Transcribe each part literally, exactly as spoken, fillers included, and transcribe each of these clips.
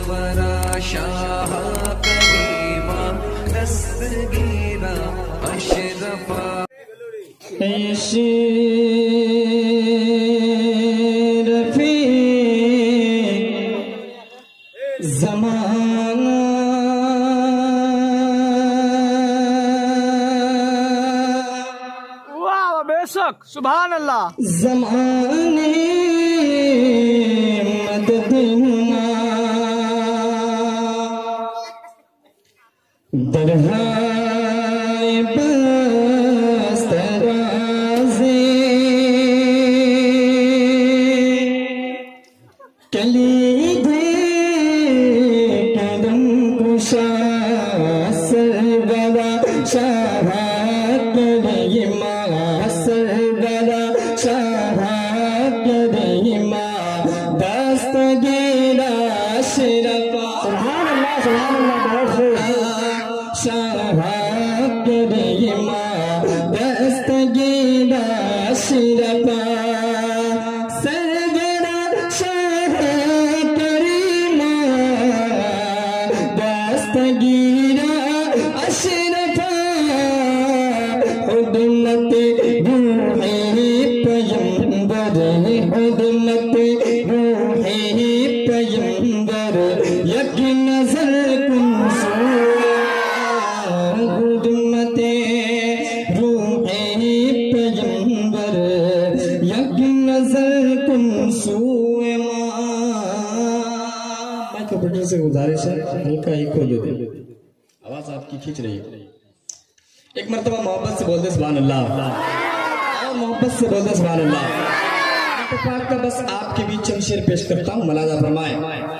वरा शाह करीमा दस्तगीरा अशरफा रफी ज़माना वाह बेशक सुभान अल्लाह। ज़माने मदद दरहाए बस तराज़े कलीदे कदम कुशा सरवरा शाह करीमा सरवरा शाह करीमा दस्तगीरा अशरफा। सुभान अल्लाह सुभान अल्लाह। शाह करीमा दस्तगीरा अशरफा सरवरा शाह करीमा दस्तगीरा अशरफा हुदमत रूहे पैगंबर हुदमत रूहे पैगंबर यक नजर कुन हुदमत रूहे पैगंबर यक नजर कुन से गुजारिश है हल्का ही खोल दे, आवाज आपकी खींच रही है। एक मर्तबा मोहब्बत से बोल दे सुभान अल्लाह, और मोहब्बत से बोल दे सुभान अल्लाह। इत्तेफाक का बस आपके बीच चंद शेर पेश करता हूँ, मलाजा फरमाए।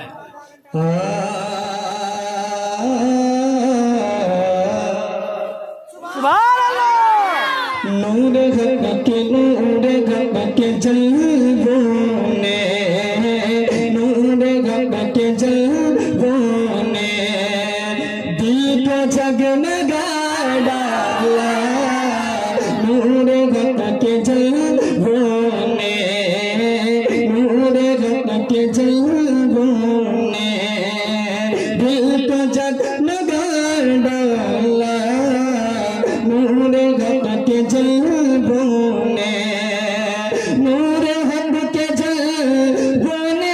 नूर घट के नूर घट के जलवों ने नूर घट के जलवों ने दीप जगमगा डाला नूर घट के जलवों ने नूर घट के जलवों ने दिल को जगमगा डाला नूर घट के जलवों ने नूर हक के जलवों ने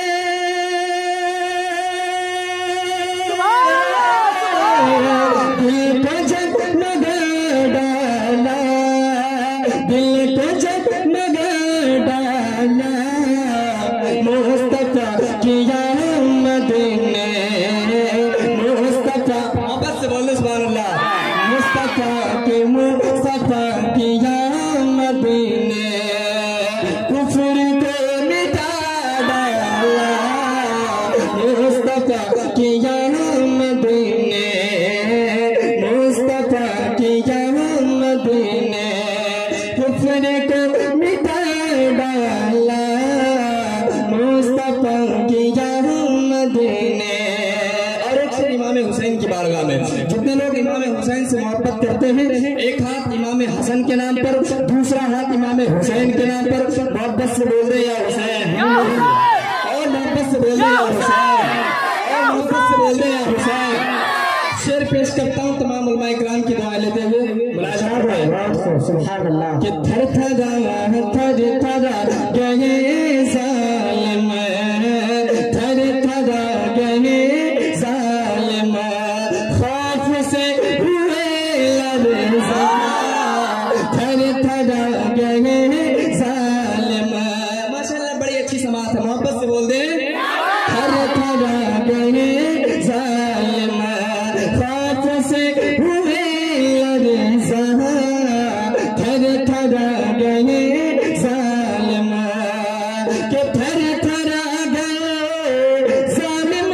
दिल को जगमगा डाला दिल को जगमगा डाला मुस्तफा की आमद ने मुस्तफा वापस से बोलो सुभान अल्लाह। मुस्तफा के मुस्तफा की आमद ने कुफ्र को मिटा डाला मुस्तफा की आमद ने मुस्तफा की आमद ने कुफ्र को मिटा डाला मुस्तफा की आमद ने। और एक से इमाम हुसैन की बारगाह में जितने लोग इमाम हुसैन से मोहब्बत करते हैं, एक हाथ इमाम हसन के नाम पर दूसरा हाथ इमाम हुसैन के नाम पर मोहब्बत से बोल दे या हुसैन, और मोहब्बत से बोल दे या हुसैन, और मोहब्बत से बोल दे या हुसैन। शेर पेश करता हूँ तमाम उलमा इकराम की दुआ लेते हुए सुभान अल्लाह कि थर थरा थर थरा गए जालिम थर थरा गए जालिम खौफ से हुए लरज़ा थर थरा गए जालिम। माशाअल्लाह बड़ी अच्छी समाअत है, मोहब्बत से बोल दे थर थरा गए जालिम खौफ से हुए लरज़ा थर थरा गए जालिम के थर थरा गए जालिम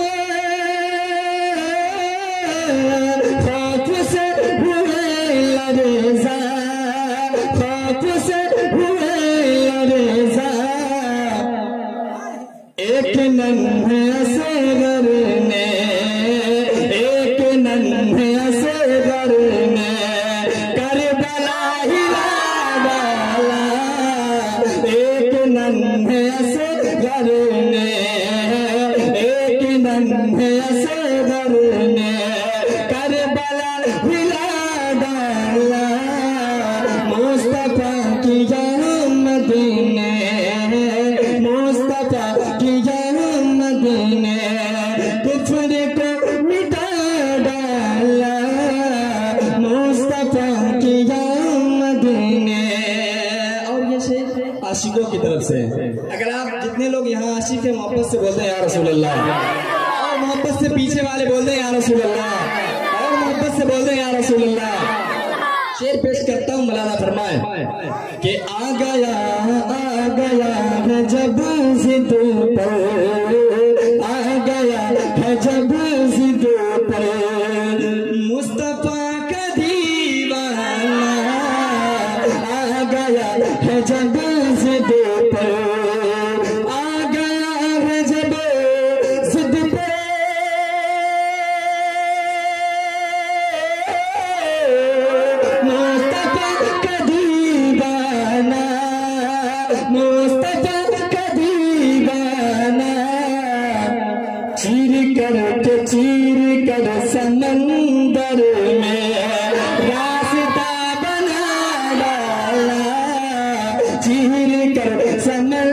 खौफ से हुए लरज़ा खौफ से हुए लरज़ा एक नन्हे असगर ने एक नन्हे असगर ने करबला हिला डाला एक नन्हे असगर ने एक नन्हे लम्हे असगर ने करबला हिला डाला, मुस्तफा की आमद ने, मुस्तफा की आमद ने कुफ्र को मिटा डाला, मुस्तफा की आमद ने। और ये शेर आशिकों की तरफ से। अगर आप जितने लोग यहाँ आशिक है मोहब्बत से बोलते हैं या रसूल अल्लाह, और मोहब्बत से पीछे वाले बोलते हैं या रसूल अल्लाह, और मोहब्बत से बोलते हैं या रसूल अल्लाह। शेर पेश करता हूँ, मौलाना फरमाए कि आ गया आ गया है जब जिद पर, आ गया है जब जिद पर मुस्तफा का दीवाना, आ गया है जब जिद पर, आ गया है जब जिद पर, मुस्तफा का दीवाना, मुस्तफा का दीवाना, चीर कर के चीर कर समंदर में रास्ता बना डाला, चीर कर समंदर